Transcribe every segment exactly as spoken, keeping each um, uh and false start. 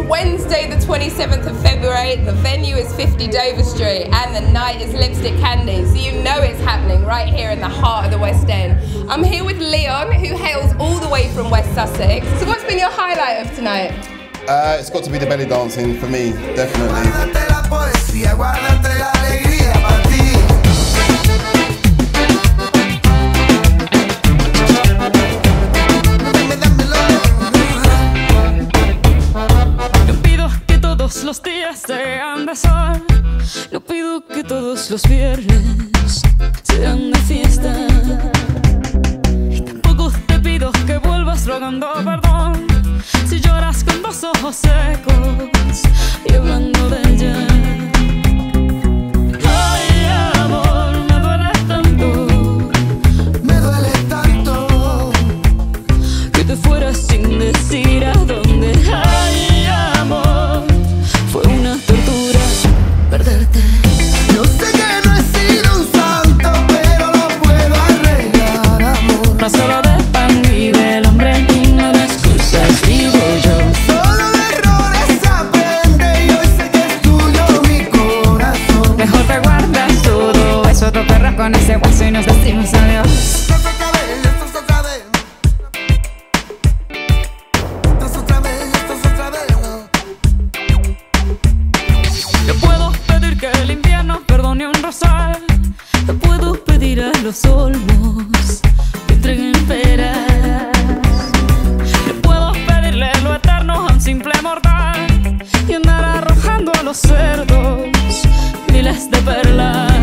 Wednesday the twenty-seventh of February. The venue is fifty Dover Street and the night is Lipstick Candy. So you know it's happening right here in the heart of the West End. I'm here with Leon, who hails all the way from West Sussex. So what's been your highlight of tonight? Uh, it's got to be the belly dancing for me, definitely. Los días sean de sol, no pido que todos los viernes sean de fiesta. Y tampoco te pido que vuelvas rogando perdón si lloras con los ojos secos y hablando de ella. Ay, amor, me duele tanto, me duele tanto que te fueras sin decir a dónde. Ay, amor, fue una tortura perderte. Yo sé que no he sido un santo, pero lo puedo arreglar, amor. No solo de pan vive el hombre y no de excusas vivo yo. Solo de errores aprende y hoy sé que es tuyo mi corazón. Mejor te guardas todo eso, te perras con ese hueso y nos decimos adiós. Esto es otra vez, esto es otra vez. Esto es otra vez, esto es otra vez. Yo puedo pedir que el invierno perdone un rosal. Yo puedo pedir a los olmos que entreguen peras. Yo puedo pedirle lo eterno a un simple mortal y andar arrojando a los cerdos miles de perlas.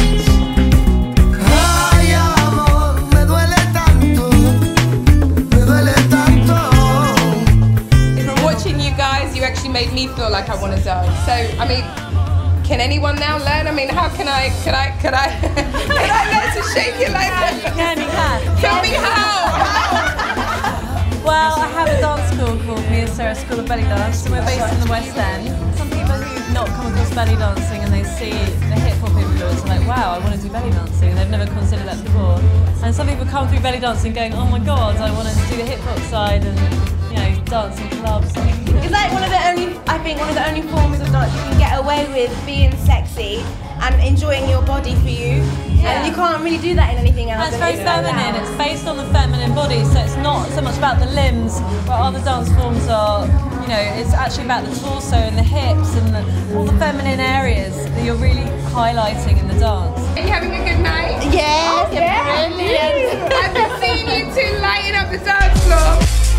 Ay, amor, me duele tanto, me duele tanto. From watching you guys, you actually made me feel like I want to dance. So, I mean, can anyone now learn? I mean, how can I, can I, can I, can I learn to shake it like that? You can, you can. Tell me how, Well, I have a dance school called Me and Sarah School of Belly Dance. We're based in the West End. Some people who've not come across belly dancing and they see the hip hop influence are like, wow, I want to do belly dancing. And they've never considered that before. And some people come through belly dancing going, oh my god, I want to do the hip hop side and, you know, dance in clubs. It's like one of the only, I think, one of the only forms of dance you can get away with being sexy and enjoying your body for you. Yeah. And you can't really do that in anything else. And it's very feminine, it's based on the feminine body, so it's not so much about the limbs, where other dance forms are, you know, it's actually about the torso and the hips and the, all the feminine areas that you're really highlighting in the dance. Are you having a good night? Yes, Yeah. brilliant. I've been seeing you two lighting up the dance floor.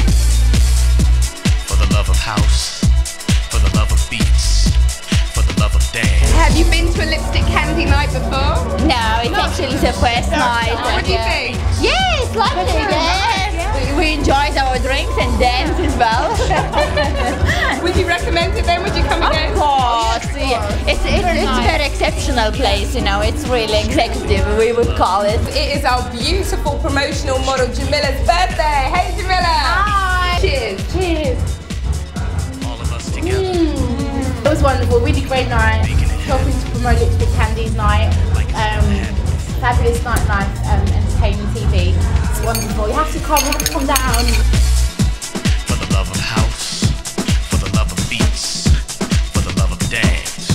For the love of house, for the love of beats, for the love of dance. Have you been to a Lipstick Candy night before? No, it's actually the first night. What do you think? Yes, lovely. Yes. We, we enjoyed our drinks and dance as well. Would you recommend it then? Would you come again? Of course, yeah. It's, it's, it's a very exceptional place, you know, it's really executive, we would call it. It is our beautiful promotional model Jamila's birthday. Hey Jamila! Hi! Cheers! Cheers! All of us together. It was wonderful, really great night, helping to promote Lipstick Candy's night, um, fabulous nightlife, um, entertainment T V, it's wonderful, you have to come, you have to come down. For the love of house, for the love of beats, for the love of dance,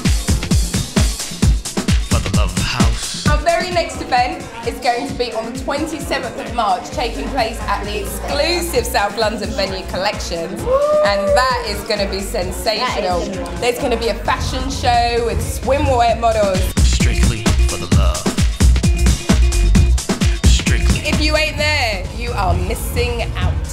for the love of house. Our very next event is going to be on the twenty-seventh of March, taking place at the exclusive South London venue Collections, and that is going to be sensational. There's going to be a fashion show with swimwear models. Strictly for the love. Strictly. If you ain't there, you are missing out.